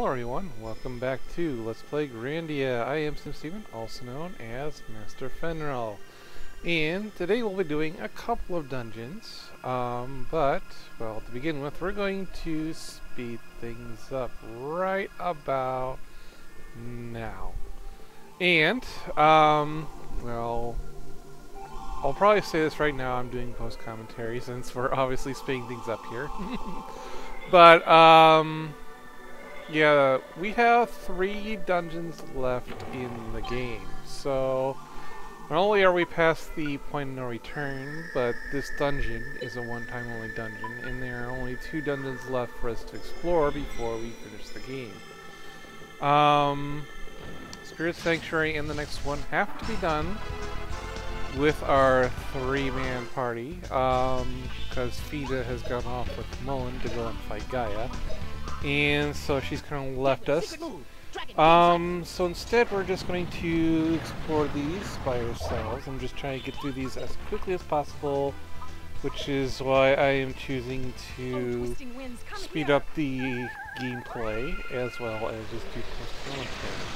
Hello everyone, welcome back to Let's Play Grandia. I am SIMSteven, also known as Master Fenril. And today we'll be doing a couple of dungeons, but, well, to begin with, we're going to speed things up right about now. And, well, I'll probably say this right now, I'm doing post-commentary since we're obviously speeding things up here. But, yeah, we have 3 dungeons left in the game, so not only are we past the point of no return, but this dungeon is a one-time only dungeon, and there are only 2 dungeons left for us to explore before we finish the game. Spirit Sanctuary and the next one have to be done with our 3-man party, because Fida has gone off with Mullen to go and fight Gaia. And so she's kind of left us. So instead we're just going to explore these by ourselves. I'm just trying to get through these as quickly as possible, which is why I am choosing to speed up the gameplay as well as just do post-commentary.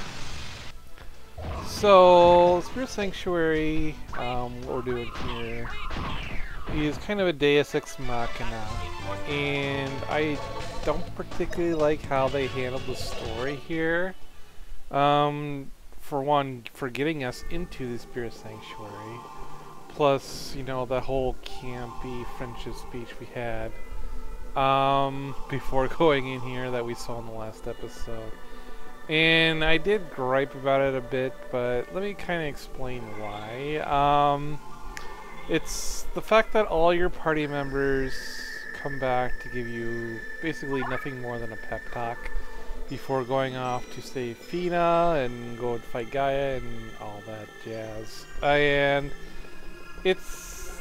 So, Spirit Sanctuary, what we're doing here is kind of a Deus Ex Machina, and I don't particularly like how they handled the story here. For one, for getting us into the Spirit Sanctuary, plus, you know, the whole campy friendship speech we had before going in here that we saw in the last episode. And I did gripe about it a bit, but let me kind of explain why. It's the fact that all your party members come back to give you basically nothing more than a pep talk before going off to save Fina and go and fight Gaia and all that jazz. And it's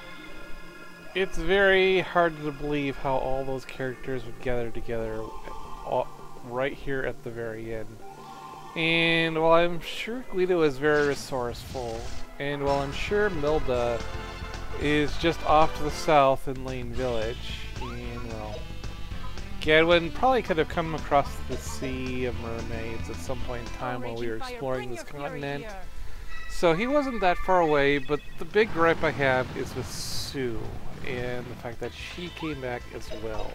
very hard to believe how all those characters would gather together right here at the very end. And while I'm sure Guido is very resourceful, and while I'm sure Milda is just off to the south in Lane Village, and well, Gadwin probably could have come across the Sea of Mermaids at some point in time while we were exploring this continent. So he wasn't that far away, but the big gripe I have is with Sue, and the fact that she came back as well.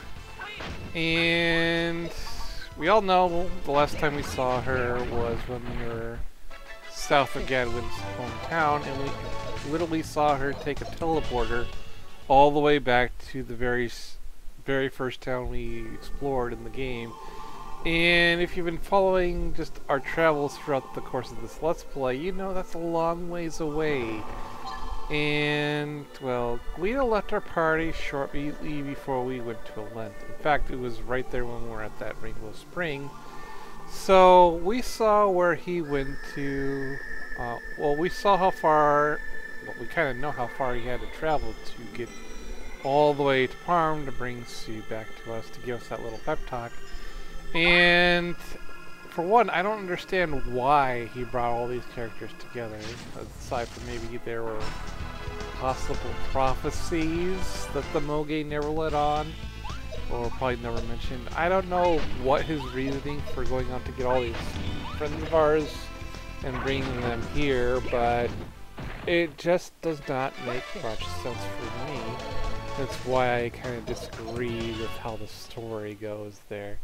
And we all know the last time we saw her was when we were south of Gadwin's hometown, and we literally saw her take a teleporter all the way back to the very first town we explored in the game. And if you've been following just our travels throughout the course of this Let's Play, you know that's a long ways away. And, well, Guido left our party shortly before we went to Lent. In fact, it was right there when we were at that Rainbow Spring. So, we saw where he went to, well, we saw how far, well, we kind of know how far he had to travel to get all the way to Parm to bring Sue back to us to give us that little pep talk. And for one, I don't understand why he brought all these characters together, aside from maybe there were possible prophecies that the Moge never let on, or probably never mentioned. I don't know what his reasoning for going on to get all these friends of ours and bringing them here, but it just does not make much sense for me. That's why I kind of disagree with how the story goes there.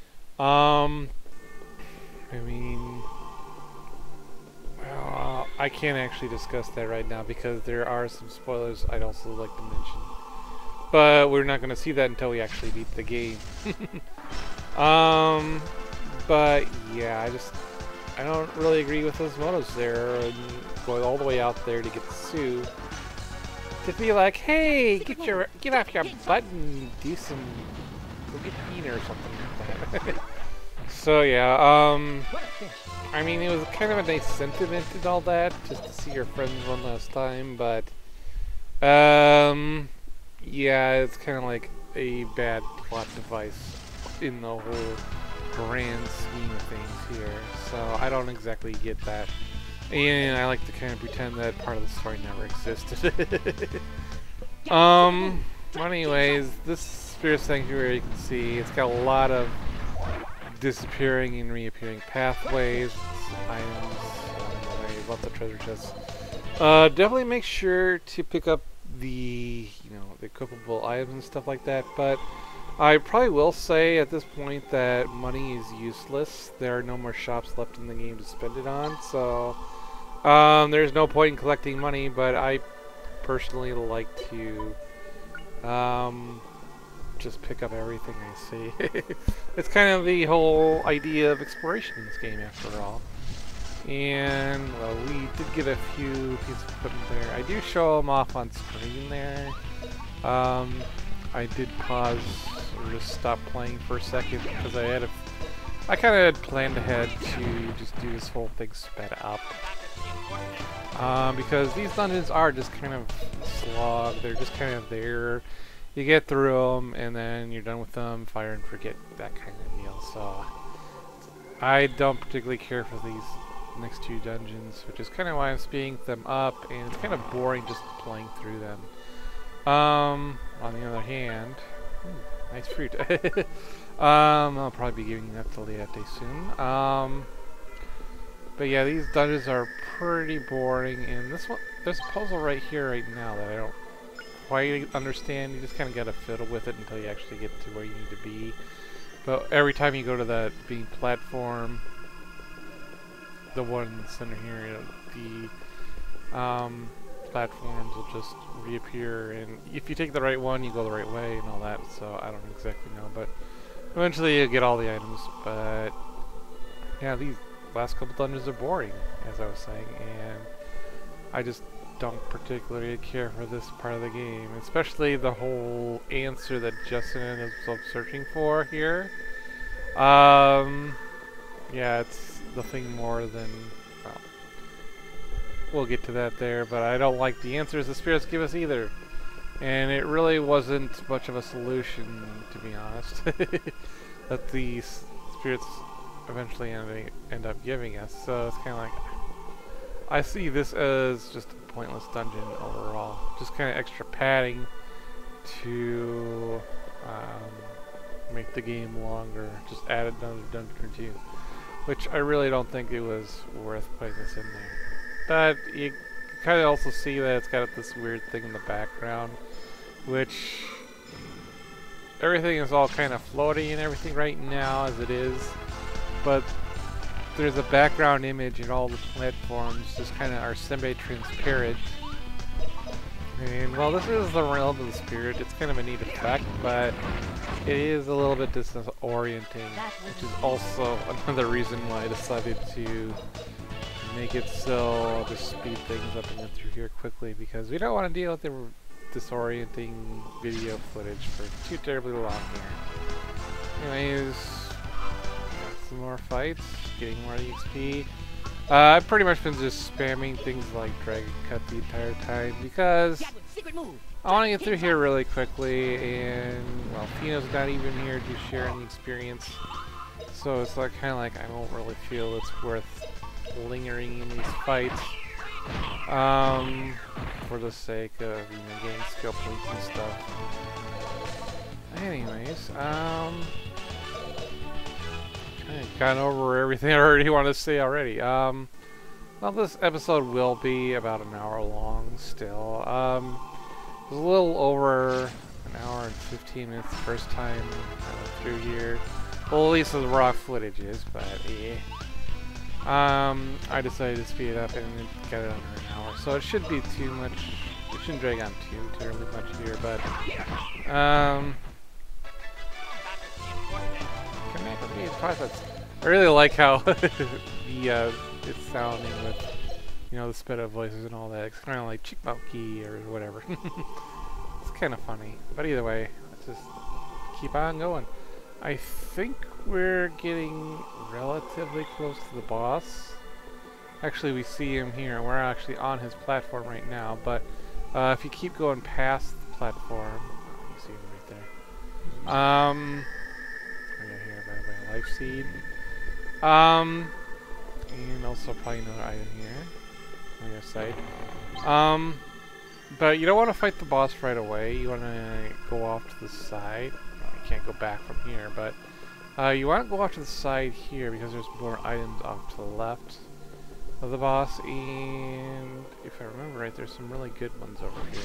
I mean, well, I can't actually discuss that right now because there are some spoilers I'd also like to mention. But we're not going to see that until we actually beat the game. But yeah, I don't really agree with those motives there, and going all the way out there to get Sue. To be like, hey, get off your butt and go get Fina or something like that. So yeah, I mean, it was kind of a nice sentiment and all that, just to see your friends one last time, but, yeah, it's kind of like a bad plot device in the whole grand scheme of things here, so I don't exactly get that. And I like to kind of pretend that part of the story never existed. Anyways, this Spirit Sanctuary, you can see, it's got a lot of disappearing and reappearing pathways, items, lots of treasure chests. Definitely make sure to pick up the, the equipable items and stuff like that, but I probably will say at this point that money is useless. There are no more shops left in the game to spend it on, so there's no point in collecting money, but I personally like to just pick up everything I see. It's kind of the whole idea of exploration in this game, after all. And, well, we did get a few pieces of equipment there. I do show them off on screen there. I did pause or just stop playing for a second because I kind of had planned ahead to just do this whole thing sped up. Because these dungeons are just kind of slog. They're just kind of there. You get through them, and then you're done with them, fire and forget, that kind of deal. So I don't particularly care for these next two dungeons, which is kind of why I'm speeding them up, and it's kind of boring just playing through them. On the other hand, nice fruit. I'll probably be giving that to Liette soon. But yeah, these dungeons are pretty boring, and this one, there's a puzzle right here right now that I don't quite understand. You just kind of gotta fiddle with it until you actually get to where you need to be. But every time you go to that being platform, the one in the center here, the platforms will just reappear, and if you take the right one, you go the right way and all that, so I don't exactly know, but eventually you get all the items. But yeah, these last couple dungeons are boring, as I was saying, and I just don't particularly care for this part of the game, especially the whole answer that Justin is searching for here. Yeah, it's nothing more than, well, we'll get to that there, but I don't like the answers the spirits give us either. And it really wasn't much of a solution, to be honest, that the spirits eventually end up giving us. So it's kind of like, I see this as just a pointless dungeon overall. Just kind of extra padding to make the game longer. Just add another dungeon or two, which I really don't think it was worth putting this in there. But you kind of also see that it's got this weird thing in the background, which everything is all kind of floaty and everything right now as it is, but there's a background image and all the platforms just kind of are semi-transparent. And well, this is the realm of the spirit. It's kind of a neat effect, but it is a little bit disorienting, which is also another reason why I decided to make it so I'll just speed things up and get through here quickly, because we don't want to deal with the disorienting video footage for too terribly long here. Anyways, some more fights, getting more XP. I've pretty much been just spamming things like Dragon Cut the entire time because I want to get through here really quickly, and well, Fino's not even here to share any experience, so it's like kind of like I don't really feel it's worth lingering in these fights for the sake of getting skill points and stuff. Anyways, I've gone over everything I already wanted to say already. Well, this episode will be about an hour long still. It was a little over an hour and 15 minutes the first time I went through here. Well, at least the raw footage is, but yeah. I decided to speed it up and get it under an hour, so it should be too much. It shouldn't drag on too terribly much here, but I really like how it's sounding with the sped up voices and all that. It's kind of like Chickmonkey or whatever. It's kind of funny, but either way, let's just keep on going. I think we're getting relatively close to the boss. Actually, we see him here. We're actually on his platform right now, but if you keep going past the platform, you see him right there. Right here, by the way, life seed. And also probably another item here on your side. But you don't want to fight the boss right away. You want to go off to the side. You can't go back from here, but You want to go off to the side here because there's more items off to the left of the boss, and if I remember right, there's some really good ones over here.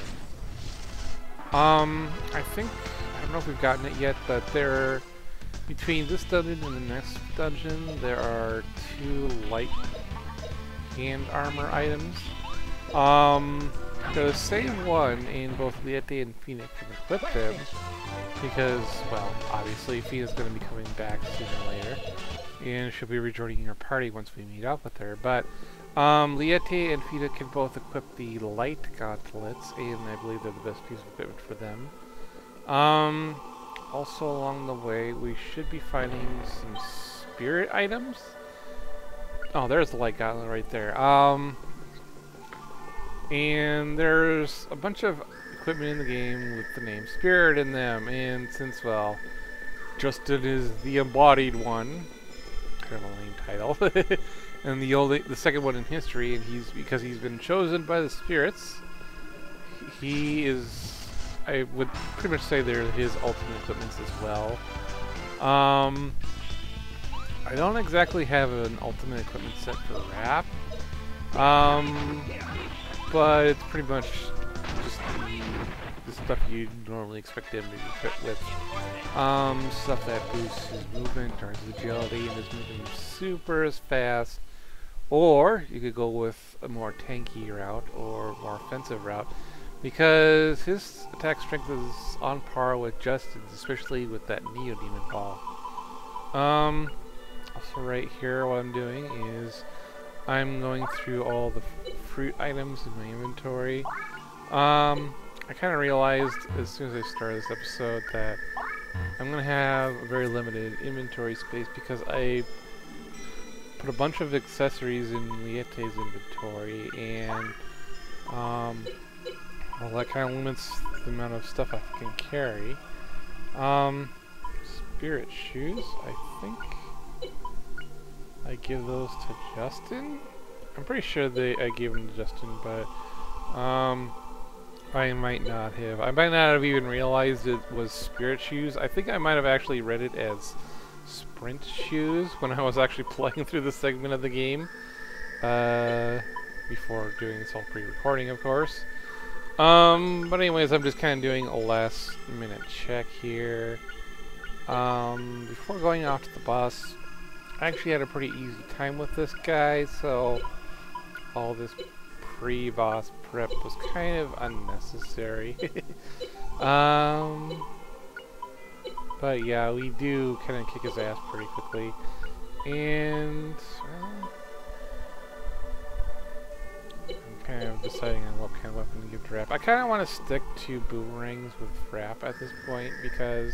I think, I don't know if we've gotten it yet, but there, between this dungeon and the next dungeon, there are 2 light hand armor items. They're the same one, and both Liette and Fina can equip them, because, well, obviously Fina's going to be coming back sooner or later, and she'll be rejoining our party once we meet up with her, but Liette and Fina can both equip the light gauntlets, and I believe they're the best piece of equipment for them. Also along the way, we should be finding some spirit items. Oh, there's the light gauntlet right there. And there's a bunch of equipment in the game with the name Spirit in them, and since, well, Justin is the embodied one, kind of a lame title, and the second one in history, and because he's been chosen by the spirits, he is, I would pretty much say they're his ultimate equipments as well. I don't exactly have an ultimate equipment set for Rap, but it's pretty much just the stuff you'd normally expect him to be equipped with. Stuff that boosts his movement or his agility and his movement super fast. Or you could go with a more tanky route or more offensive route, because his attack strength is on par with Justin's, especially with that Neo Demon Ball. Also right here, what I'm doing is I'm going through all the fruit items in my inventory. I kind of realized as soon as I started this episode that I'm going to have a very limited inventory space because I put a bunch of accessories in Liette's inventory, and well, that kind of limits the amount of stuff I can carry. Spirit shoes, I think I give those to Justin. I'm pretty sure I gave them to Justin, but I might not have. I might not have even realized it was spirit shoes. I think I might have actually read it as sprint shoes when I was actually playing through this segment of the game. Before doing this whole pre-recording, of course. But anyways, I'm just kind of doing a last minute check here. Before going off to the boss, I actually had a pretty easy time with this guy, so all this pre-boss prep was kind of unnecessary. But yeah, we do kind of kick his ass pretty quickly, and well, I'm kind of deciding on what kind of weapon to give to Rap. I kind of want to stick to boomerangs with Rap at this point because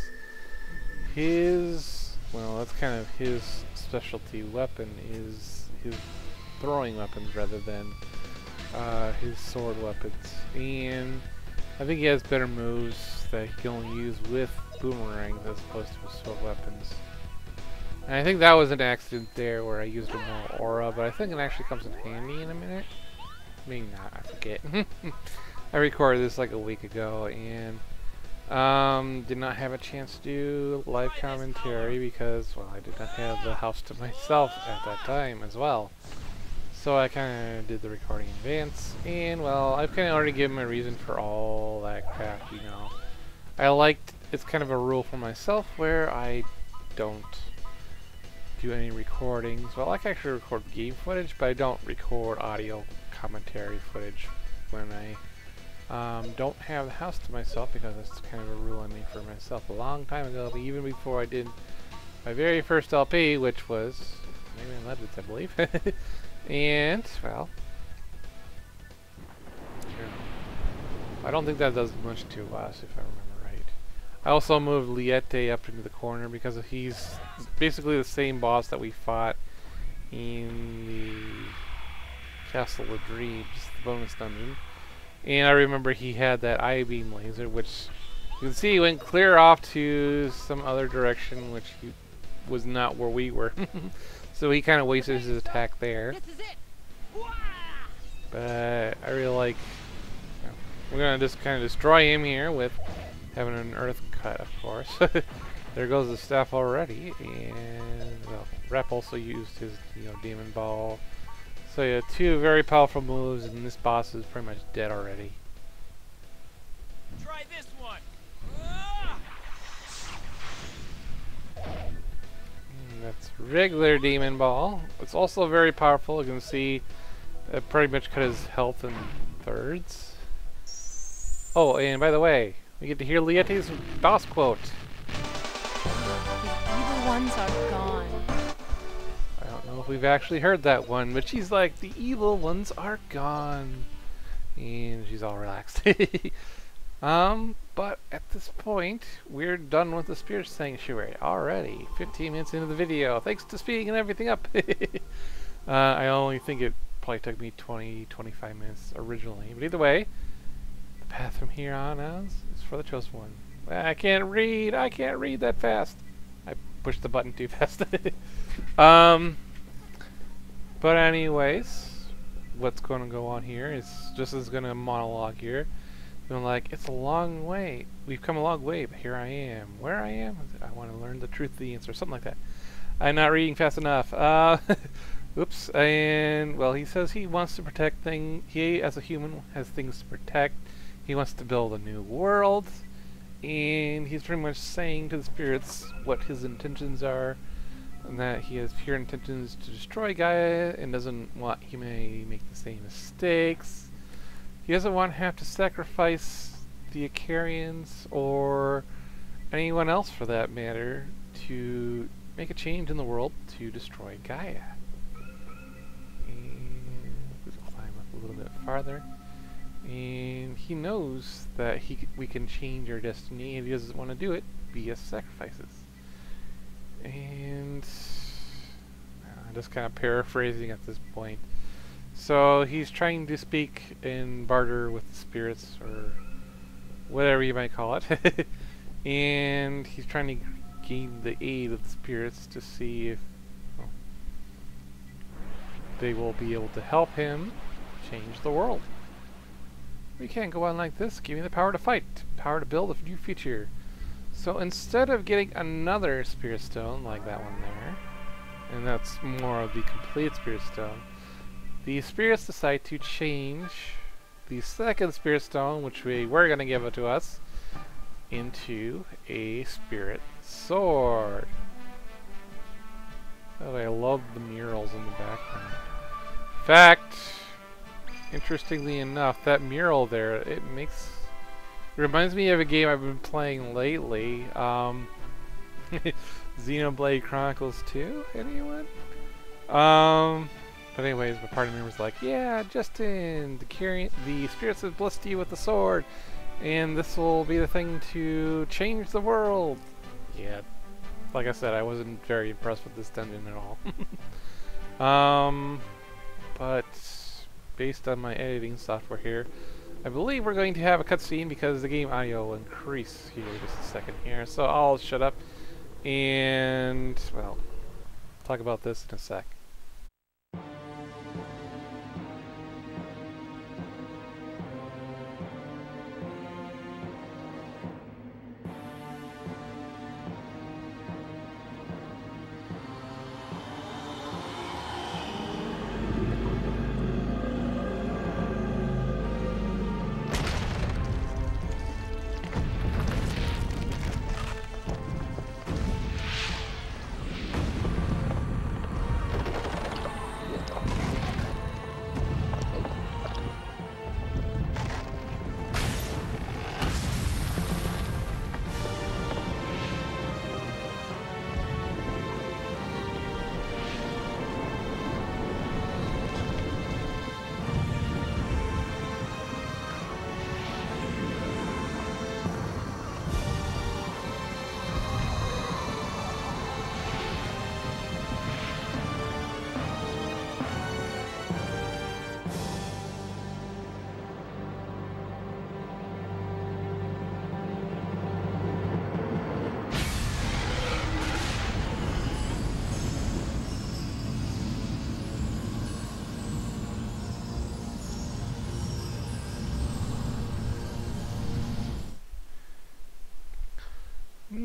well, that's kind of his specialty weapon, is his throwing weapons rather than his sword weapons, and I think he has better moves that he can only use with boomerangs as opposed to his sword weapons. And I think that was an accident there where I used a more aura, but I think it actually comes in handy in a minute. Maybe not, I forget. I recorded this like a week ago and did not have a chance to do live commentary because, well, I did not have the house to myself at that time as well. So I kind of did the recording in advance, and well, I've kind of already given my reason for all that crap, you know. It's kind of a rule for myself where I don't do any recordings. Well, I can actually record game footage, but I don't record audio commentary footage when I don't have the house to myself, because that's kind of a rule I made for myself a long time ago, but even before I did my very first LP, which was maybe in Legends, I believe. And, well, I don't think that does much to us, if I remember right. I also moved Liette up into the corner because he's basically the same boss that we fought in the Castle of Dreams, the bonus dungeon. And I remember he had that I-beam laser, which you can see went clear off to some other direction, which was not where we were. So he kind of wasted his attack there. But I really like, you know, we're going to just kind of destroy him here with having an earth cut, of course. There goes the staff already, and well, Rep also used his, demon ball. So yeah, two very powerful moves, and this boss is pretty much dead already. Try this one. That's regular demon ball. It's also very powerful. You can see it pretty much cut his health in thirds. Oh, and by the way, we get to hear Liete's boss quote. The evil ones are gone. I don't know if we've actually heard that one, but she's like, the evil ones are gone. And she's all relaxed. But at this point, we're done with the Spirit Sanctuary already. 15 minutes into the video, thanks to speeding and everything up. I only think it probably took me 20-25 minutes originally. But either way, the path from here on out is for the chosen one. I can't read that fast. I pushed the button too fast. But anyways, what's going to go on here is just as going to monologue here. Feeling like, it's a long way. We've come a long way, but here I am. Where I am? I want to learn the truth of the answer. Something like that. I'm not reading fast enough. Oops. And, well, he says he wants to protect things. He, as a human, has things to protect. He wants to build a new world. And he's pretty much saying to the spirits what his intentions are. And that he has pure intentions to destroy Gaia and doesn't want humanity to make the same mistakes. He doesn't want to have to sacrifice the Icarians or anyone else for that matter to make a change in the world to destroy Gaia. And we'll climb up a little bit farther. And he knows that we can change our destiny, and he doesn't want to do it via sacrifices. And I'm just kind of paraphrasing at this point. So he's trying to speak in barter with the spirits, or whatever you might call it. And he's trying to gain the aid of the spirits to see if they will be able to help him change the world. We can't go on like this. Give me the power to fight, power to build a new future. So instead of getting another Spirit Stone like that one there, and that's more of the complete Spirit Stone, the spirits decide to change the second Spirit Stone, which we were going to give it to us, into a Spirit Sword. Oh, I love the murals in the background. In fact, interestingly enough, that mural there, it reminds me of a game I've been playing lately. Xenoblade Chronicles 2, anyone? But anyways, my party member's like, yeah, Justin, the spirits have blessed you with the sword, and this will be the thing to change the world. Yeah, like I said, I wasn't very impressed with this dungeon at all. But based on my editing software here, I believe we're going to have a cutscene because the game audio will increase here just a second here. So I'll shut up and, well, talk about this in a sec.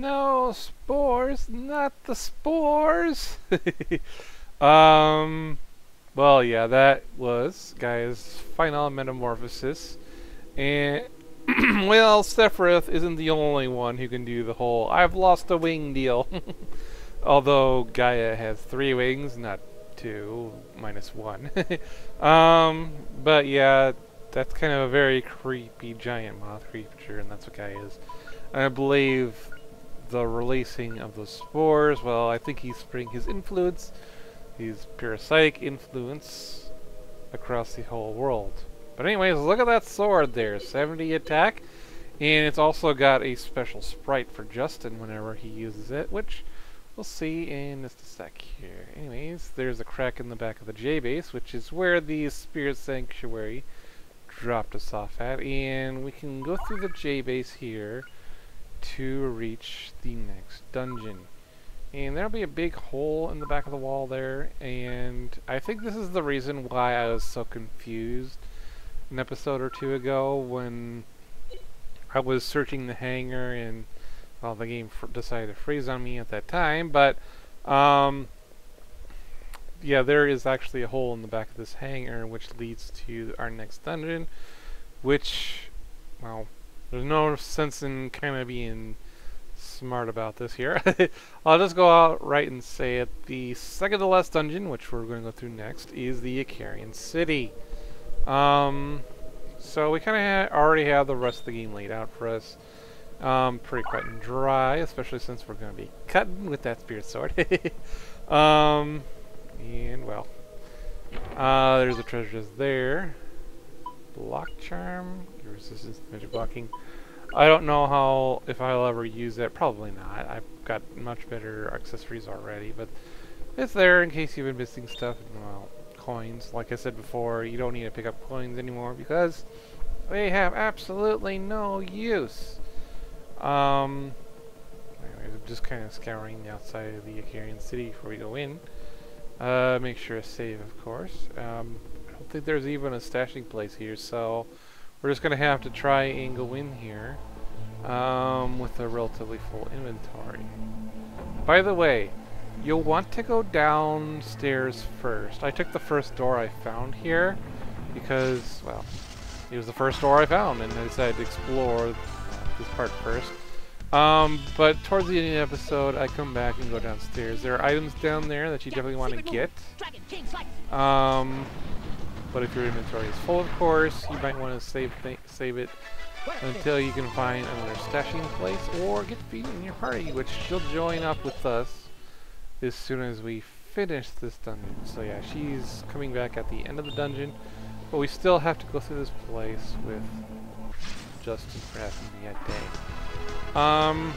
No spores, not the spores. um, well, yeah, that was Gaia's final metamorphosis, and well, Sephiroth isn't the only one who can do the whole "I've lost a wing" deal. Although Gaia has 3 wings, not 2, minus 1. But yeah, that's kind of a very creepy giant moth creature, and that's what Gaia is. And I believe the releasing of the spores, well, I think he's spreading his influence, his parasitic influence, across the whole world. But anyways, look at that sword there, 70 attack, and it's also got a special sprite for Justin whenever he uses it, which we'll see in just a sec here. Anyways, there's a crack in the back of the J-base, which is where the Spirit Sanctuary dropped us off at, and we can go through the J-base here to reach the next dungeon. And there'll be a big hole in the back of the wall there, and I think this is the reason why I was so confused an episode or 2 ago when I was searching the hangar and, well, the game decided to freeze on me at that time, but yeah, there is actually a hole in the back of this hangar which leads to our next dungeon, which, well, there's no sense in kind of being smart about this here. I'll just go out right and say it. The second to last dungeon, which we're going to go through next, is the Icarian City. So we kind of already have the rest of the game laid out for us. Pretty cut and dry, especially since we're going to be cutting with that spirit sword. And well, there's a treasure just there. Block charm, your resistance to magic blocking. I don't know if I'll ever use that. Probably not. I've got much better accessories already, but it's there in case you've been missing stuff. Well, coins. Like I said before, you don't need to pick up coins anymore because they have absolutely no use. Anyways, I'm just kind of scouring the outside of the Icarian City before we go in. Make sure to save, of course. I don't think there's even a stashing place here, so we're just going to have to try and go in here with a relatively full inventory. By the way, you'll want to go downstairs first. I took the first door I found here because, well, it was the first door I found, and I decided to explore this part first. But towards the end of the episode, I come back and go downstairs. There are items down there that you definitely want to get. But if your inventory is full, of course, you might want to save it until you can find another stashing place or get Phoebe in your party, which she'll join up with us as soon as we finish this dungeon. So yeah, she's coming back at the end of the dungeon, but we still have to go through this place with Justin for having me at day.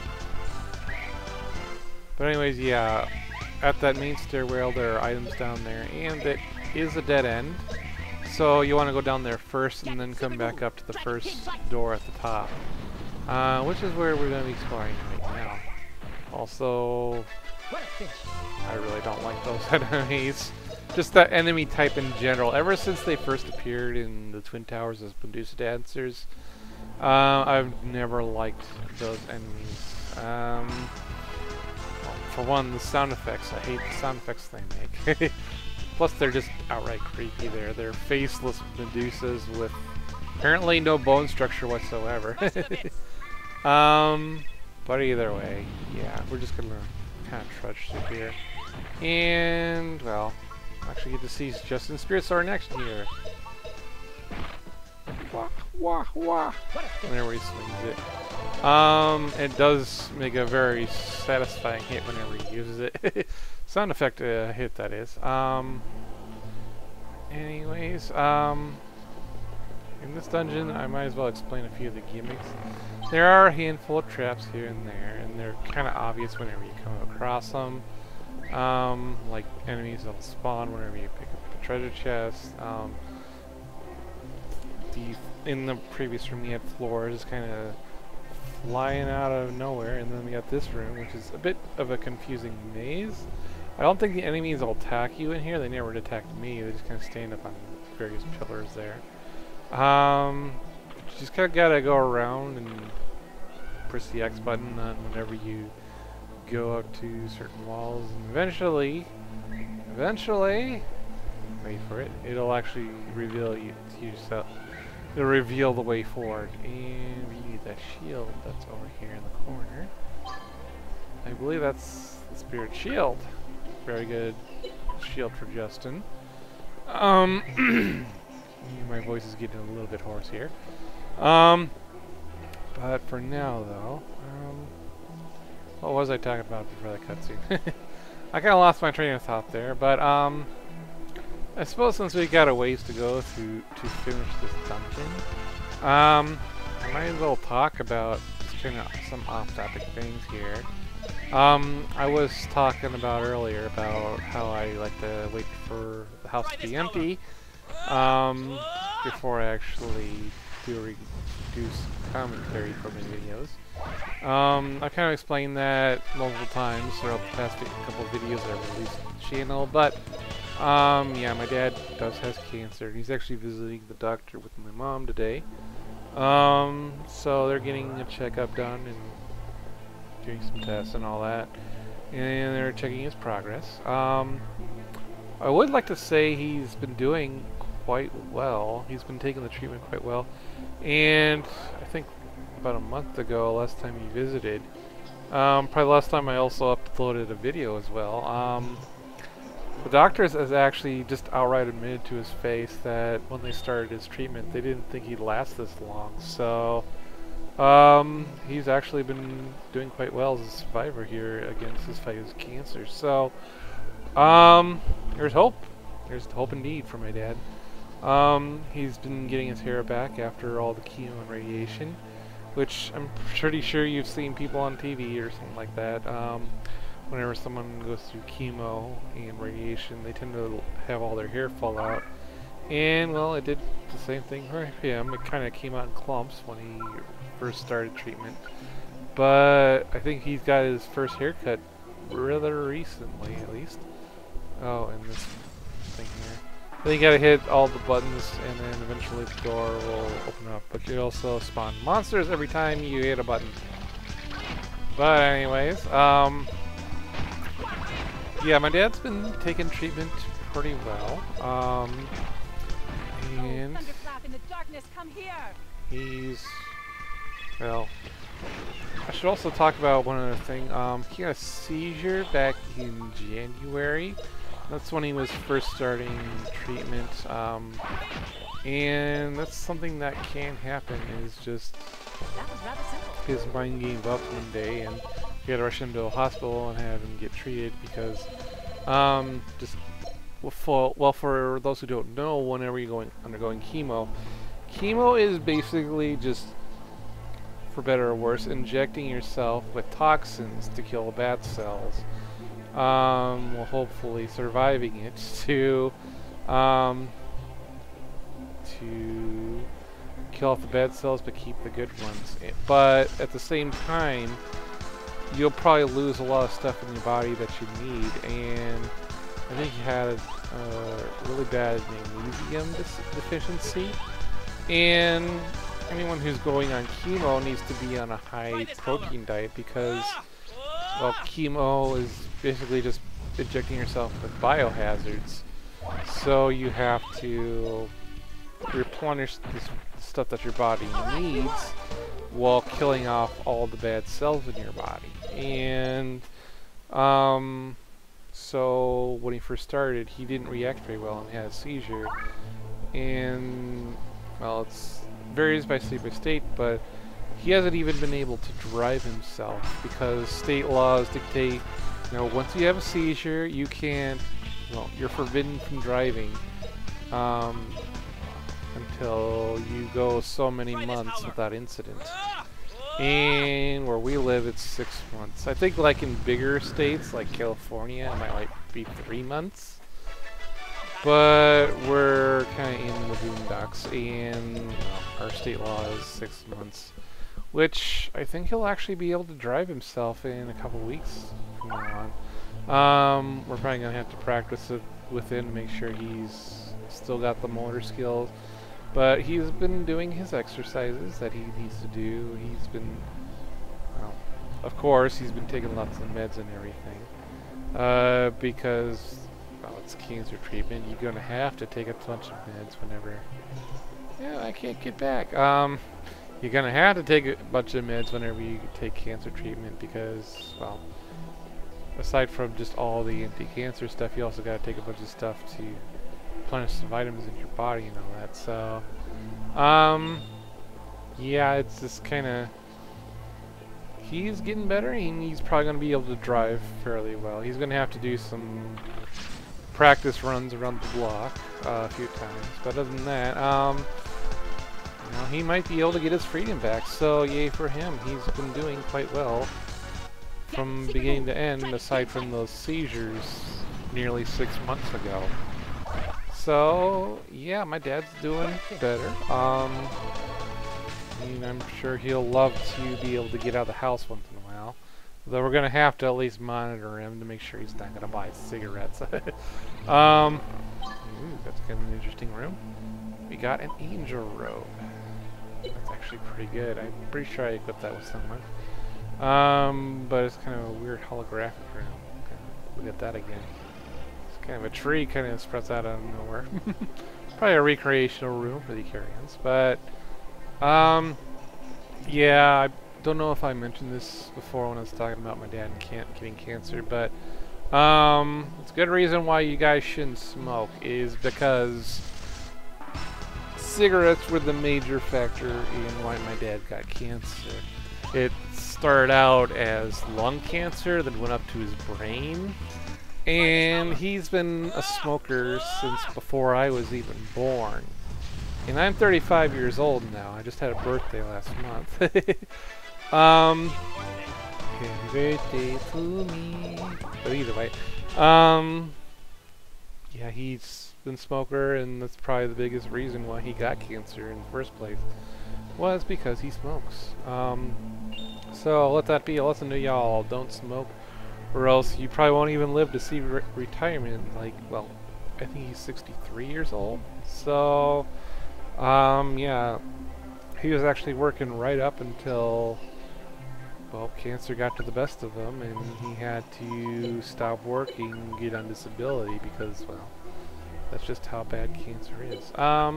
But anyways, yeah, at that main stairwell there are items down there, and it is a dead end. So you want to go down there first and then come back up to the first door at the top, which is where we're going to be exploring right now. Also, I really don't like those enemies. Just the enemy type in general. Ever since they first appeared in the Twin Towers as Medusa dancers, I've never liked those enemies. Well, for one, the sound effects. I hate the sound effects they make. Plus, they're just outright creepy there. They're faceless Medusas with apparently no bone structure whatsoever. But either way, yeah, we're just gonna kind of trudge through here. And, well, actually get to see Justin Spirit Sword next year. Wah, wah, wah. Whenever he swings it. It does make a very satisfying hit whenever he uses it. Sound effect hit, that is. Anyways, in this dungeon, I might as well explain a few of the gimmicks. There are a handful of traps here and there, and they're kind of obvious whenever you come across them. Like enemies that'll spawn whenever you pick up the treasure chest. In the previous room, we had floors just kind of flying out of nowhere, and then we got this room, which is a bit of a confusing maze. I don't think the enemies will attack you in here. They never attacked me. They just kind of stand up on various pillars there. You just kind of gotta go around and press the X button on whenever you go up to certain walls, and eventually, wait for it, it'll actually reveal you to yourself. It'll reveal the way forward, and we need that shield that's over here in the corner. I believe that's the spirit shield. Very good shield for Justin. My voice is getting a little bit hoarse here. But for now, though, what was I talking about before that cutscene? I kind of lost my train of thought there, but I suppose since we got a ways to go to finish this dungeon, I might as well talk about just kind of some off-topic things here. I was talking about earlier about how I like to wait for the house to be empty before I actually do commentary for my videos. I've kind of explained that multiple times throughout the past couple of videos that I've released on the channel, but yeah, my dad does has cancer, and he's actually visiting the doctor with my mom today. So they're getting a checkup done and doing some tests and all that, and they're checking his progress. I would like to say he's been doing quite well. He's been taking the treatment quite well, and I think about a month ago, last time he visited, probably last time I also uploaded a video as well. The doctors has actually just outright admitted to his face that when they started his treatment, they didn't think he'd last this long. So he's actually been doing quite well as a survivor here against his fight with cancer. So there's hope. There's hope indeed for my dad. He's been getting his hair back after all the chemo and radiation, which I'm pretty sure you've seen people on TV or something like that. Whenever someone goes through chemo and radiation, they tend to have all their hair fall out. And, well, it did the same thing for him. It kind of came out in clumps when he first started treatment. But I think he's got his first haircut rather recently, at least. Oh, and this thing here. I think you gotta hit all the buttons, and then eventually the door will open up. But you also spawn monsters every time you hit a button. But anyways, yeah, my dad's been taking treatment pretty well. And he's, well, I should also talk about one other thing. He had a seizure back in January. That's when he was first starting treatment. And that's something that can happen, is just his mind gave up one day, and we had to rush him to a hospital and have him get treated because for those who don't know, whenever you're undergoing chemo is basically just, for better or worse, injecting yourself with toxins to kill bad cells, while hopefully surviving it to kill off the bad cells but keep the good ones. But at the same time, you'll probably lose a lot of stuff in your body that you need, and I think he had a really bad magnesium deficiency, and anyone who's going on chemo needs to be on a high protein diet because, well, chemo is basically just injecting yourself with biohazards, so you have to replenish the stuff that your body needs while killing off all the bad cells in your body. And so when he first started, he didn't react very well and had a seizure. And, well, it varies by state, but he hasn't even been able to drive himself because state laws dictate, you know, once you have a seizure, you can't, well, you're forbidden from driving until you go so many months without incident. And where we live, it's 6 months. I think, like, in bigger states like California, it might like be 3 months. But we're kind of in the boondocks, and our state law is 6 months, which I think he'll actually be able to drive himself in a couple weeks from now on. We're probably gonna have to practice it with him to make sure he's still got the motor skills. But he's been doing his exercises that he needs to do. He's been of course, he's been taking lots of meds and everything. Because, well, it's cancer treatment. You're going to have to take a bunch of meds whenever... Yeah, I can't get back. You're going to have to take a bunch of meds whenever you take cancer treatment because, well, aside from just all the anti-cancer stuff, you also got to take a bunch of stuff to replenish the vitamins in your body and all that. So, yeah, it's just kind of... He's getting better, and he's probably going to be able to drive fairly well. He's going to have to do some practice runs around the block a few times. But other than that, you know, he might be able to get his freedom back. So, yay for him. He's been doing quite well from beginning to end, aside from those seizures nearly 6 months ago. So, yeah, my dad's doing better. I mean, I'm sure he'll love to be able to get out of the house once in a while. Though we're going to have to at least monitor him to make sure he's not going to buy cigarettes. Ooh, that's kind of an interesting room. We got an angel robe. That's actually pretty good. I'm pretty sure I equipped that with someone. But it's kind of a weird holographic room. Look at that again. It's kind of a tree kind of sprouts out of nowhere. Probably a recreational room for the carrions, but... yeah, I don't know if I mentioned this before when I was talking about my dad and getting cancer, but it's a good reason why you guys shouldn't smoke is because cigarettes were the major factor in why my dad got cancer. It started out as lung cancer, then went up to his brain, and he's been a smoker since before I was even born. And I'm 35 years old now. I just had a birthday last month. Happy birthday to me. But either way, yeah, he's been a smoker, and that's probably the biggest reason why he got cancer in the first place, was because he smokes. So let that be a lesson to y'all. Don't smoke, or else you probably won't even live to see retirement. Like, well, I think he's 63 years old. So... yeah, he was actually working right up until, well, cancer got to the best of him, and he had to stop working and get on disability because, well, that's just how bad cancer is.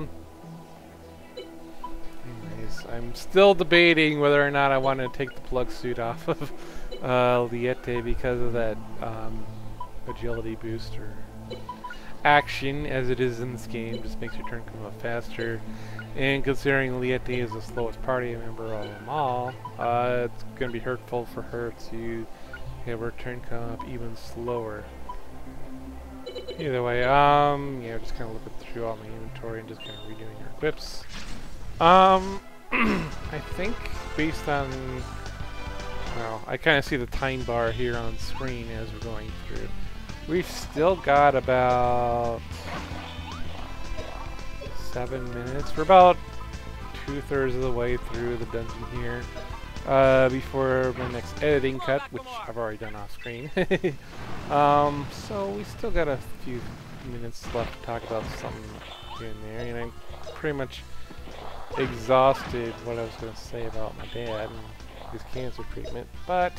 Anyways, I'm still debating whether or not I want to take the plug suit off of, Liete because of that, agility booster. Action, as it is in this game, just makes your turn come up faster, and considering Liete is the slowest party member of them all, it's going to be hurtful for her to have her turn come up even slower. Either way, yeah, just kind of looking through all my inventory and just kind of redoing your equips. I think based on, well, I kind of see the time bar here on screen as we're going through. We've still got about 7 minutes. We're about 2/3 of the way through the dungeon here before my next editing cut, which I've already done off screen. So we still got a few minutes left to talk about something here and there, and I'm pretty much exhausted what I was going to say about my dad and his cancer treatment, but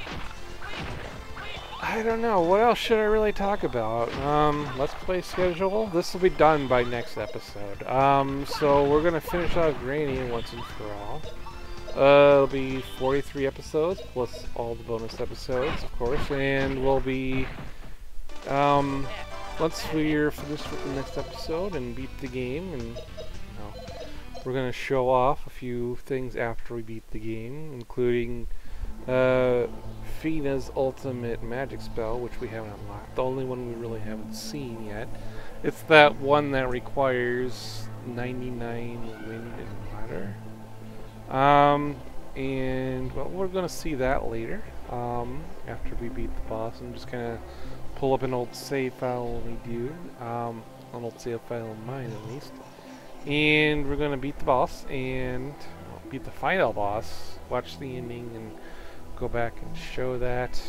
I don't know. What else should I really talk about? Let's play schedule. This will be done by next episode. So we're gonna finish off Grandia once and for all. It'll be 43 episodes plus all the bonus episodes, of course, and we'll be once we're finished with the next episode and beat the game, and you know, we're gonna show off a few things after we beat the game, including Fina's ultimate magic spell, which we haven't unlocked. The only one we really haven't seen yet. It's that one that requires 99 wind and water. And, well, we're going to see that later, after we beat the boss. I'm just going to pull up an old save file when we do, an old save file of mine at least. And we're going to beat the boss, and well, beat the final boss, watch the ending, and go back and show that.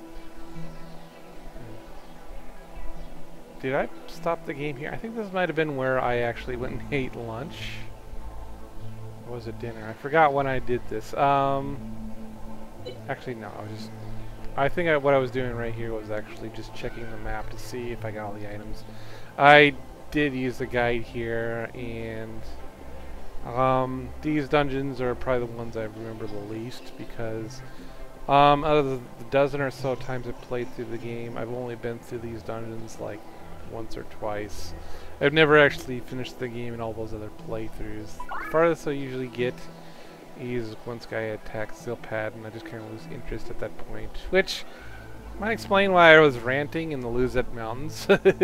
Did I stop the game here? I think this might have been where I actually went and ate lunch. Or was it dinner? I forgot when I did this. Actually, no. I think what I was doing right here was actually just checking the map to see if I got all the items. I did use the guide here, and these dungeons are probably the ones I remember the least because out of the dozen or so times I've played through the game, I've only been through these dungeons like once or twice. I've never actually finished the game in all those other playthroughs. The farthest I usually get is once guy attacks Zilpad, and I just kind of lose interest at that point, which might explain why I was ranting in the Luzet Mountains.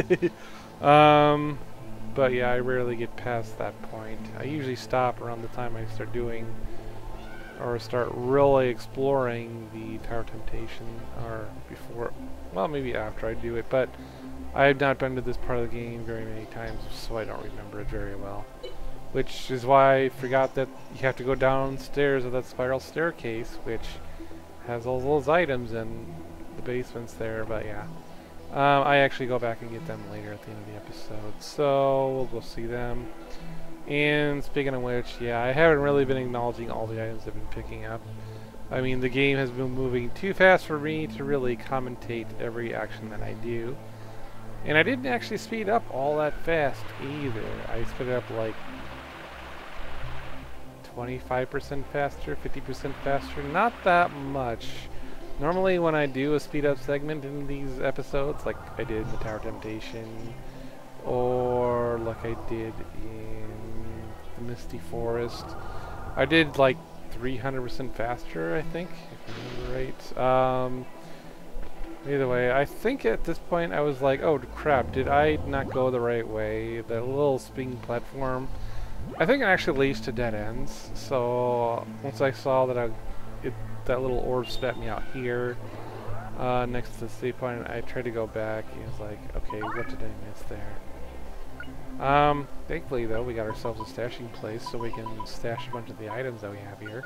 But yeah, I rarely get past that point. I usually stop around the time I start doing or start really exploring the Tower of Temptation, or before, well, maybe after I do it, but I have not been to this part of the game very many times, so I don't remember it very well. Which is why I forgot that you have to go downstairs of that spiral staircase, which has all those items in the basements there, but yeah. I actually go back and get them later at the end of the episode, so we'll go see them. And speaking of which, yeah, I haven't really been acknowledging all the items I've been picking up. I mean, the game has been moving too fast for me to really commentate every action that I do. And I didn't actually speed up all that fast either. I sped it up like 25% faster, 50% faster, not that much. Normally when I do a speed up segment in these episodes, like I did in the Tower of Temptation, or like I did in the Misty Forest, I did like 300% faster, I think, if I remember right. Either way, I think at this point I was like, oh crap, did I not go the right way? That little spinning platform, I think it actually leads to dead ends. So once I saw that that little orb spat me out here next to the save point, I tried to go back and was like, okay, what did I miss there? Thankfully though, we got ourselves a stashing place so we can stash a bunch of the items that we have here.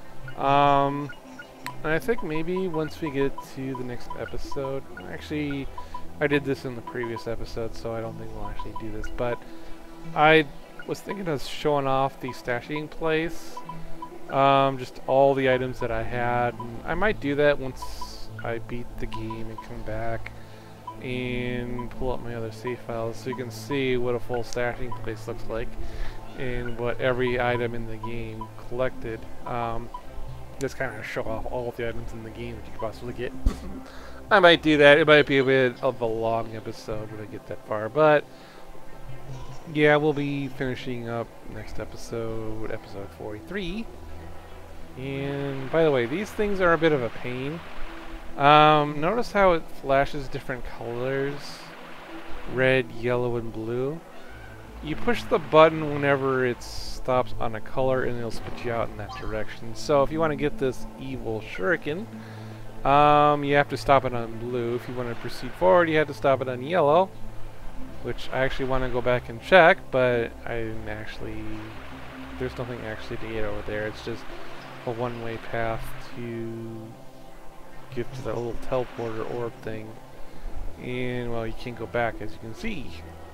And I think maybe once we get to the next episode, actually, I did this in the previous episode, so I don't think we'll actually do this, but I was thinking of showing off the stashing place, just all the items that I had. And I might do that once I beat the game and come back and pull up my other save files so you can see what a full stashing place looks like and what every item in the game collected. Just kind of show off all of the items in the game that you could possibly get. I might do that. It might be a bit of a long episode when I get that far, but yeah, we'll be finishing up next episode, episode 43. And by the way, these things are a bit of a pain. Notice how it flashes different colors, red, yellow, and blue. You push the button whenever it stops on a color and it'll spit you out in that direction. So if you want to get this evil shuriken, you have to stop it on blue. If you want to proceed forward, you have to stop it on yellow, which I actually want to go back and check, but I didn't actually, there's nothing actually to get over there. It's just a one-way path to get to that little teleporter orb thing. And well, you can't go back, as you can see.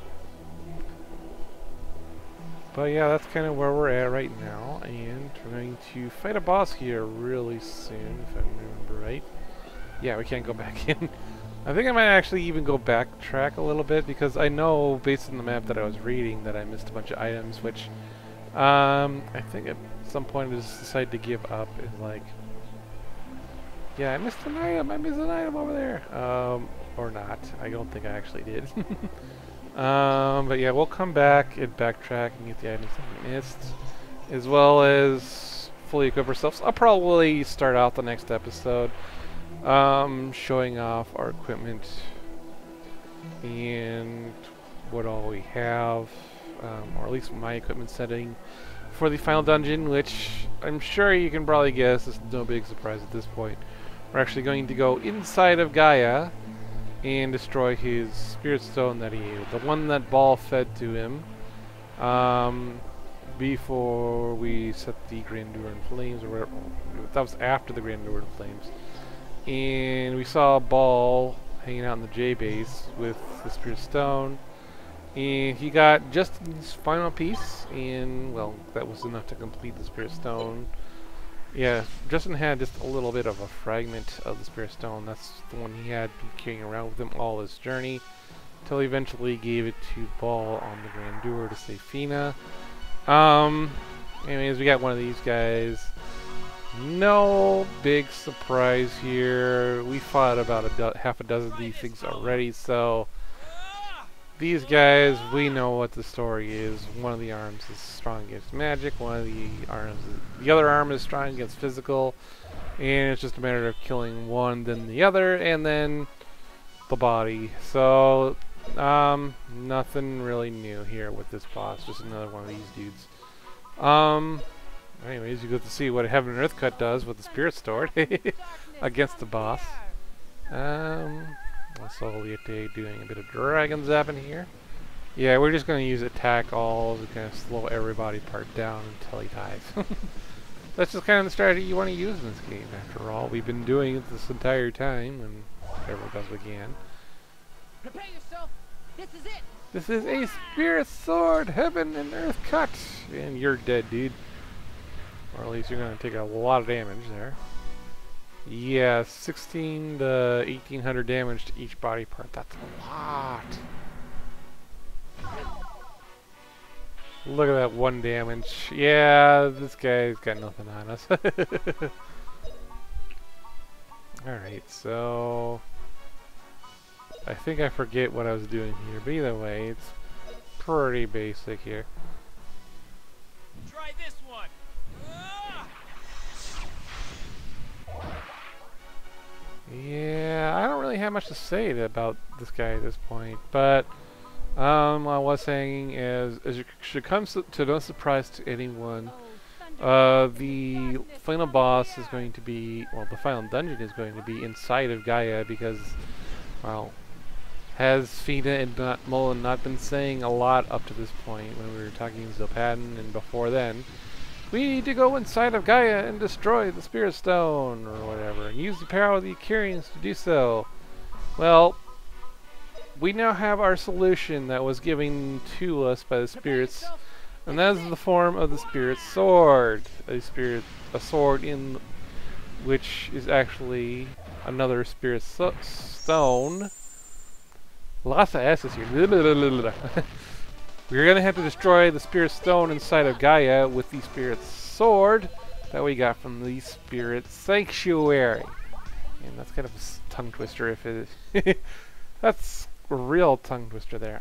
But yeah, that's kind of where we're at right now, and we're going to fight a boss here really soon, if I remember right. Yeah, we can't go back in. I think I might actually even go backtrack a little bit, because I know, based on the map that I was reading, that I missed a bunch of items, which I think at some point I just decided to give up, and like, yeah, I missed an item over there. Or not. I don't think I actually did. But yeah, we'll come back and backtrack and get the items that we missed, as well as fully equip ourselves. I'll probably start out the next episode showing off our equipment and what all we have, or at least my equipment setting for the final dungeon, which I'm sure you can probably guess is no big surprise at this point. We're actually going to go inside of Gaia and destroy his spirit stone that he ate, the one that Ball fed to him before we set the Grandeur in Flames, or whatever. That was after the Grandeur in Flames. And we saw Ball hanging out in the J base with the spirit stone, and he got just his final piece, and well, that was enough to complete the spirit stone. Yeah, Justin had just a little bit of a fragment of the Spirit Stone. That's the one he had been carrying around with him all his journey, till he eventually gave it to Ball on the Grandeur to save Fina. Anyways, we got one of these guys. No big surprise here. We fought about half a dozen of these things already, so these guys, we know what the story is. One of the arms is strong against magic, one of the other arm is strong against physical, and it's just a matter of killing one, then the other, and then the body. So, nothing really new here with this boss, just another one of these dudes. Anyways, you get to see what a Heaven and Earth Cut does with the Spirit Sword against the boss. I saw Liete doing a bit of dragon zapping here. Yeah, we're just going to use attack all to kind of slow everybody part down until he dies. That's just kind of the strategy you want to use in this game, after all. We've been doing it this entire time, and whatever best we can. Prepare yourself. This is it. This is a Spirit Sword, Heaven and Earth Cut. And you're dead, dude. Or at least you're going to take a lot of damage there. Yeah, 16 to 1800 damage to each body part. That's a lot. Look at that one damage. Yeah, this guy's got nothing on us. Alright, so I think I forget what I was doing here, but either way, it's pretty basic here. Try this one. Yeah, I don't really have much to say about this guy at this point, but what I was saying is it should come to no surprise to anyone. The final boss is going to be, well, the final dungeon is going to be inside of Gaia because, well, has Fina and Mullen not been saying a lot up to this point when we were talking Zilpatin and before then? We need to go inside of Gaia and destroy the Spirit Stone, or whatever, and use the power of the Icarians to do so. Well, we now have our solution that was given to us by the spirits, and that is the form of the Spirit Sword. A sword in which is actually another Spirit Stone. Lots of S's here. We're going to have to destroy the Spirit Stone inside of Gaia with the Spirit Sword that we got from the Spirit Sanctuary. And that's kind of a tongue twister if it is. That's a real tongue twister there.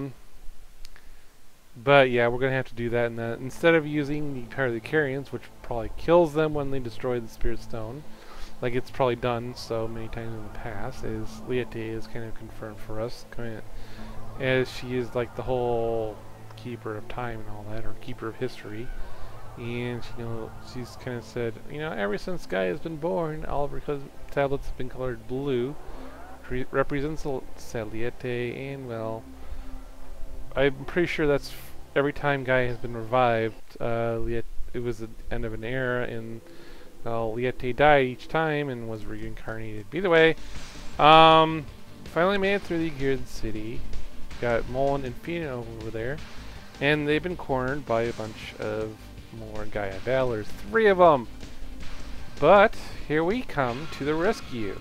But yeah, we're going to have to do that. And instead of using the power of the Icarians, which probably kills them when they destroy the Spirit Stone, like it's probably done so many times in the past, as Liete is kind of confirmed for us, as she is like the whole keeper of time and all that, or keeper of history. And she's kind of said, ever since Gaia has been born, all of her tablets have been colored blue, represents Liete, and well, I'm pretty sure that's every time Gaia has been revived. It was the end of an era, and well, Liete died each time and was reincarnated. Either way, finally made it through the Geared City. Got Mullen and Fina over there, and they've been cornered by a bunch of more Gaia battlers. 3 of them! But here we come to the rescue.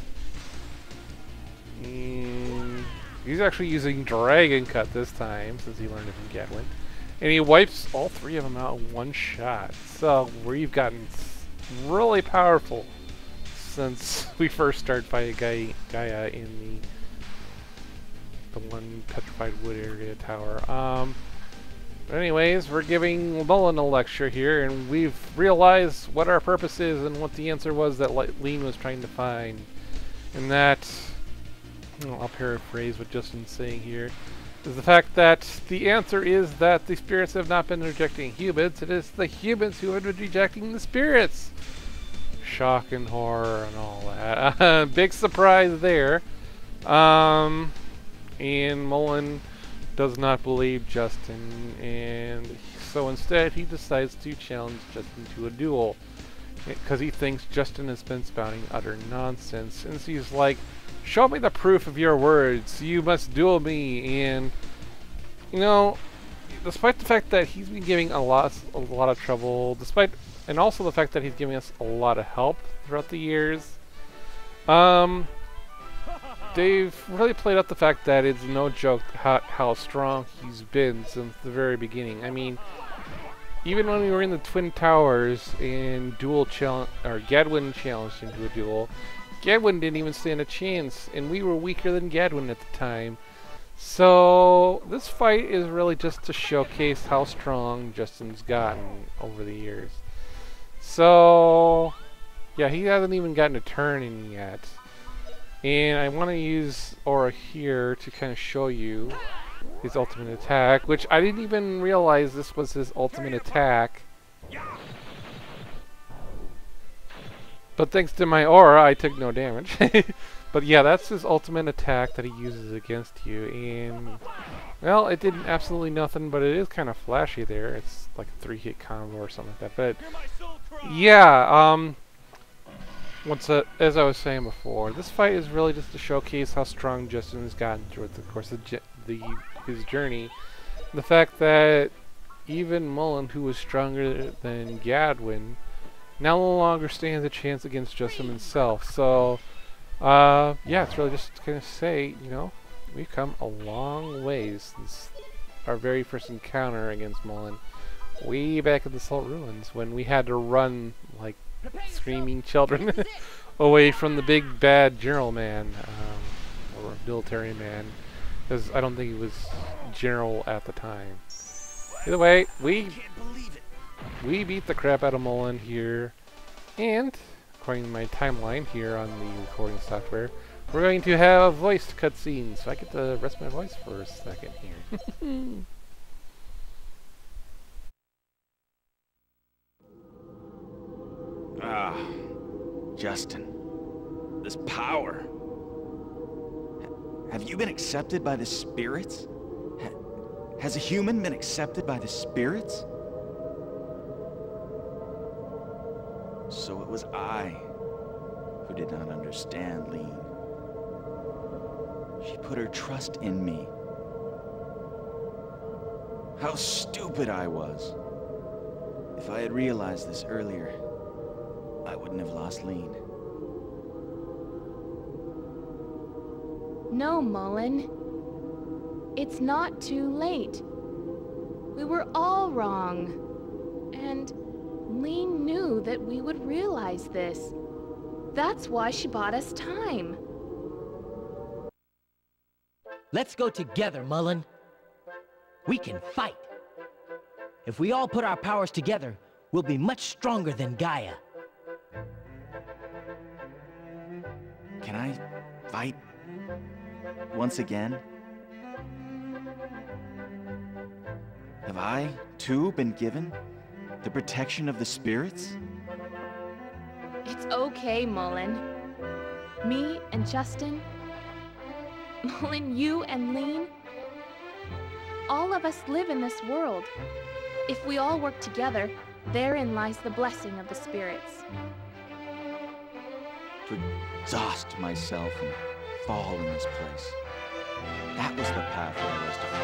And he's actually using Dragon Cut this time, since he learned it from Gadwin. And he wipes all 3 of them out in one shot. So we've gotten really powerful since we first started fighting Gaia in the one petrified wood area tower. But anyways, we're giving Mullen a lecture here, and we've realized what our purpose is and what the answer was that Lean was trying to find. And that, I'll paraphrase what Justin's saying here, is the fact that the answer is that the spirits have not been rejecting humans, it is the humans who have been rejecting the spirits. Shock and horror and all that. Big surprise there. And Mullen does not believe Justin, and so instead he decides to challenge Justin to a duel, because he thinks Justin has been spouting utter nonsense, and so he's like, show me the proof of your words, you must duel me. And despite the fact that he's been giving a lot of trouble, despite and also the fact that he's giving us a lot of help throughout the years. They've really played up the fact that it's no joke how strong he's been since the very beginning. I mean, even when we were in the Twin Towers and Gadwin challenged into a duel, Gadwin didn't even stand a chance, and we were weaker than Gadwin at the time. So this fight is really just to showcase how strong Justin's gotten over the years. So yeah, he hasn't even gotten a turn in yet. And I want to use Aura here to kind of show you his ultimate attack, which I didn't even realize this was his ultimate attack. But thanks to my Aura, I took no damage. But yeah, that's his ultimate attack that he uses against you. And, well, it did absolutely nothing, but it is kind of flashy there. It's like a 3-hit combo or something like that. But, yeah, as I was saying before, this fight is really just to showcase how strong Justin has gotten throughout the course of his journey. The fact that even Mullen, who was stronger than Gadwin, now no longer stands a chance against Justin himself. So, yeah, it's really just to kind of say, you know, we've come a long ways since our very first encounter against Mullen, way back in the Salt Ruins, when we had to run like screaming children away from the big bad general man, or military man, because I don't think he was general at the time. Either way, we beat the crap out of Mullen here, and according to my timeline here on the recording software, we're going to have voiced cutscenes, so I get to rest my voice for a second here. Ah, Justin, this power. Have you been accepted by the spirits? Has a human been accepted by the spirits? So it was I who did not understand Lean. She put her trust in me. How stupid I was. If I had realized this earlier, I wouldn't have lost Lean. No, Mullen. It's not too late. We were all wrong. And Lean knew that we would realize this. That's why she bought us time. Let's go together, Mullen. We can fight. If we all put our powers together, we'll be much stronger than Gaia. Can I fight once again? Have I, too, been given the protection of the spirits? It's okay, Mullen. Me and Justin, Mullen, you and Lean, all of us live in this world. If we all work together, therein lies the blessing of the spirits. To exhaust myself and fall in this place. That was the path that I was to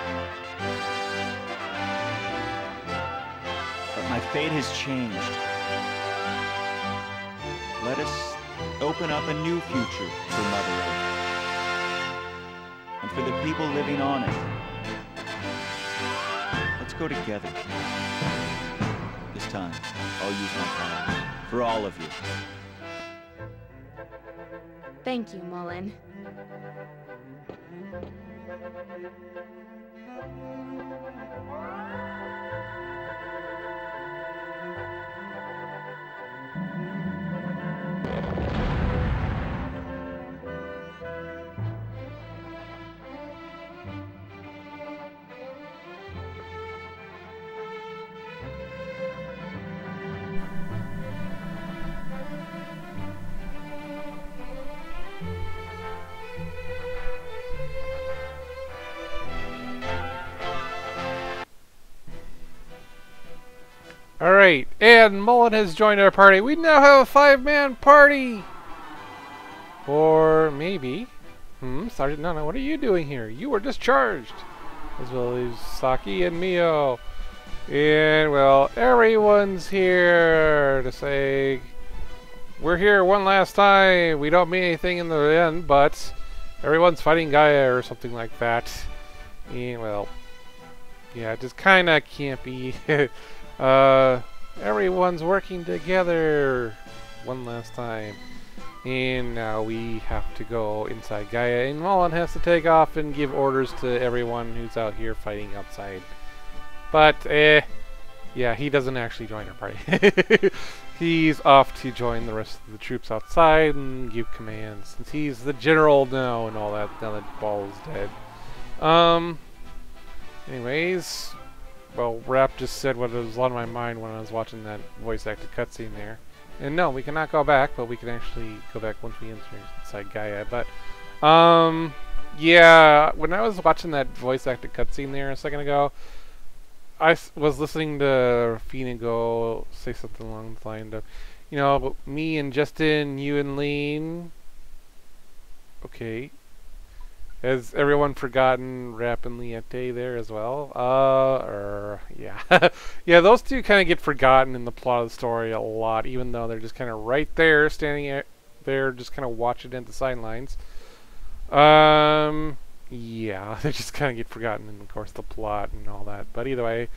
follow. But my fate has changed. Let us open up a new future for Mother Earth. And for the people living on it. Let's go together. This time, I'll use my powers for all of you. Thank you, Mullen. Alright, and Mullen has joined our party. We now have a 5-man party! Or maybe... Sergeant Nana, what are you doing here? You were discharged! As well as Saki and Mio. And, well, everyone's here to say, we're here one last time. We don't mean anything in the end, but everyone's fighting Gaia or something like that. And, well, yeah, just kind of campy. Everyone's working together one last time. And now we have to go inside Gaia, and Mullen has to take off and give orders to everyone who's out here fighting outside. But, yeah, he doesn't actually join our party. He's off to join the rest of the troops outside and give commands, since he's the general now and all that, now that Ball is dead. Anyways, well, Rap just said what was on my mind when I was watching that voice-acted cutscene there. And no, we cannot go back, but we can actually go back once we enter inside Gaia. But, yeah, when I was watching that voice-acted cutscene there a second ago, I was listening to Finago say something along the line of, you know, me and Justin, you and Lean. Okay. Has everyone forgotten Rap and Liente there as well? Yeah. Yeah, those two kind of get forgotten in the plot of the story a lot, even though they're just kind of right there, standing there, just kind of watching at the sidelines. Yeah, they just kind of get forgotten in, of course, the plot and all that. But either way,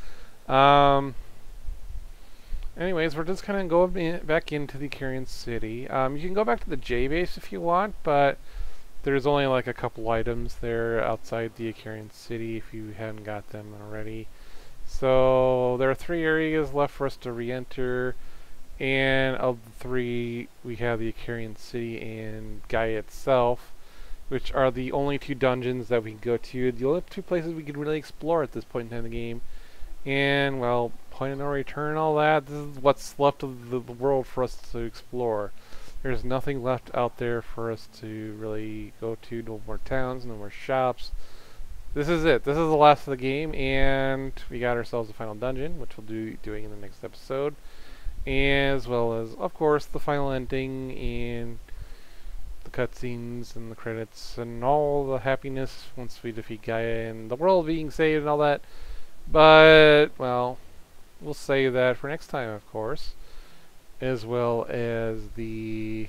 anyways, we're just kind of going back into the Carrion City. You can go back to the J base if you want, but there's only like a couple items there outside the Carrion City if you haven't got them already. So there are 3 areas left for us to re-enter, and of the 3, we have the Carrion City and Gaia itself, which are the only 2 dungeons that we can go to. The only 2 places we can really explore at this point in time in the game. And, well, point of no return and all that, this is what's left of the world for us to explore. There's nothing left out there for us to really go to. No more towns, no more shops. This is it. This is the last of the game, and we got ourselves a final dungeon, which we'll be doing in the next episode. As well as, of course, the final ending and the cutscenes and the credits and all the happiness once we defeat Gaia and the world being saved and all that. But, well, we'll save that for next time, of course. As well as the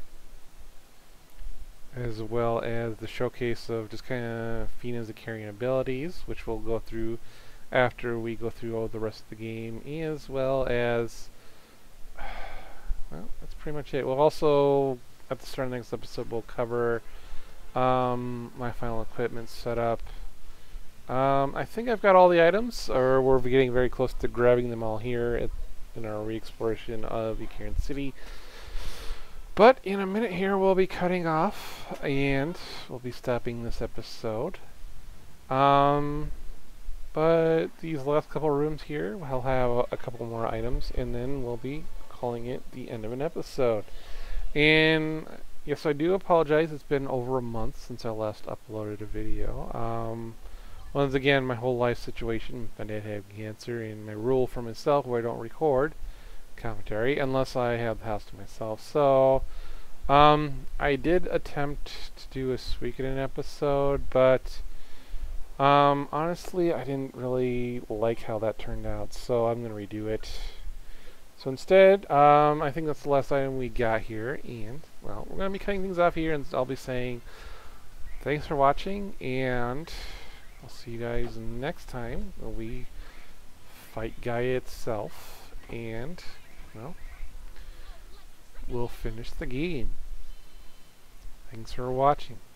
showcase of just kind of Fina's carrying abilities, which we'll go through after we go through all the rest of the game, as well as, well, that's pretty much it. We'll also, at the start of the next episode, we'll cover my final equipment setup. I think I've got all the items, or we're getting very close to grabbing them all here in our re-exploration of the Carrion City. But in a minute here we'll be cutting off, and we'll be stopping this episode. But these last couple rooms here, we'll have a couple more items, and then we'll be calling it the end of an episode. And yes, I do apologize, it's been over a month since I last uploaded a video. Once again, my whole life situation, my dad had cancer, and my rule for myself where I don't record commentary unless I have the house to myself. So, I did attempt to do a Suikoden episode, but honestly, I didn't really like how that turned out, so I'm going to redo it. So instead, I think that's the last item we got here, and, well, we're going to be cutting things off here, and I'll be saying thanks for watching, and I'll see you guys next time when we fight Gaia itself, and, well, we'll finish the game. Thanks for watching.